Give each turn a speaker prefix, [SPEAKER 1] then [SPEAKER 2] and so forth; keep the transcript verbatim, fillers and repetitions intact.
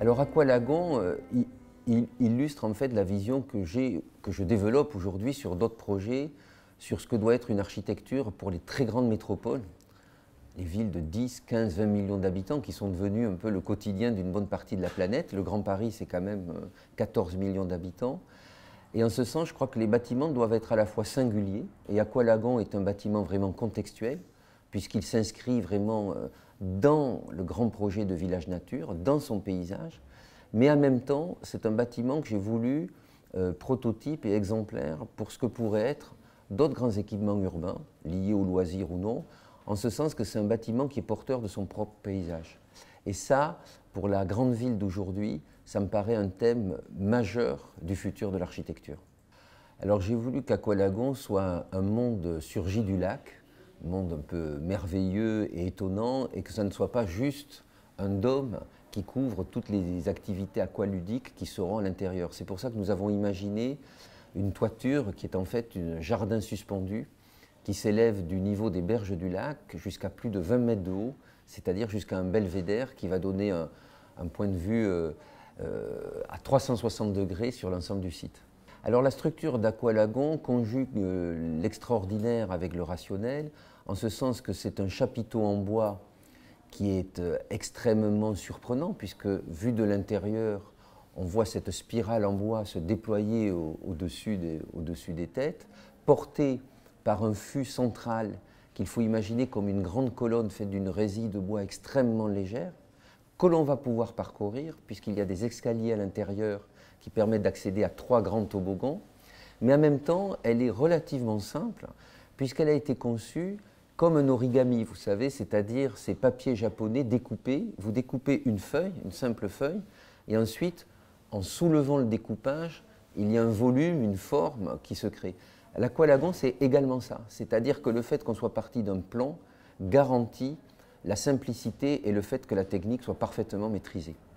[SPEAKER 1] Alors Aqualagon euh, il, il illustre en fait la vision que j'ai, que je développe aujourd'hui sur d'autres projets, sur ce que doit être une architecture pour les très grandes métropoles, les villes de dix, quinze, vingt millions d'habitants qui sont devenues un peu le quotidien d'une bonne partie de la planète. Le Grand Paris, c'est quand même quatorze millions d'habitants. Et en ce sens, je crois que les bâtiments doivent être à la fois singuliers, et Aqualagon est un bâtiment vraiment contextuel, puisqu'il s'inscrit vraiment dans le grand projet de Village Nature, dans son paysage, mais en même temps, c'est un bâtiment que j'ai voulu euh, prototype et exemplaire pour ce que pourraient être d'autres grands équipements urbains, liés au loisir ou non, en ce sens que c'est un bâtiment qui est porteur de son propre paysage. Et ça, pour la grande ville d'aujourd'hui, ça me paraît un thème majeur du futur de l'architecture. Alors j'ai voulu qu'Aqualagon soit un monde surgi du lac, un monde un peu merveilleux et étonnant, et que ça ne soit pas juste un dôme qui couvre toutes les activités aqualudiques qui seront à l'intérieur. C'est pour ça que nous avons imaginé une toiture qui est en fait un jardin suspendu, qui s'élève du niveau des berges du lac jusqu'à plus de vingt mètres de haut, c'est-à-dire jusqu'à un belvédère qui va donner un, un point de vue euh, euh, à trois cent soixante degrés sur l'ensemble du site. Alors la structure d'Aqualagon conjugue euh, l'extraordinaire avec le rationnel, en ce sens que c'est un chapiteau en bois qui est euh, extrêmement surprenant, puisque vu de l'intérieur, on voit cette spirale en bois se déployer au, au-dessus des, au-dessus des têtes, portée par un fût central qu'il faut imaginer comme une grande colonne faite d'une résille de bois extrêmement légère, que l'on va pouvoir parcourir, puisqu'il y a des escaliers à l'intérieur qui permettent d'accéder à trois grands toboggans, mais en même temps, elle est relativement simple, puisqu'elle a été conçue comme un origami, vous savez, c'est-à-dire ces papiers japonais découpés. Vous découpez une feuille, une simple feuille, et ensuite, en soulevant le découpage, il y a un volume, une forme qui se crée. L'Aqualagon, c'est également ça, c'est-à-dire que le fait qu'on soit parti d'un plan garantit la simplicité et le fait que la technique soit parfaitement maîtrisée.